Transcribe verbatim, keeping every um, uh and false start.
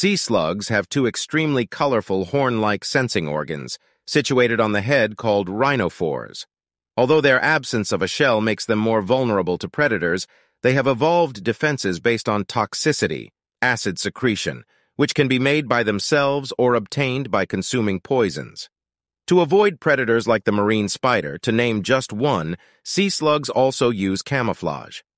Sea slugs have two extremely colorful horn-like sensing organs, situated on the head called rhinophores. Although their absence of a shell makes them more vulnerable to predators, they have evolved defenses based on toxicity, acid secretion, which can be made by themselves or obtained by consuming poisons. To avoid predators like the marine spider, to name just one, sea slugs also use camouflage.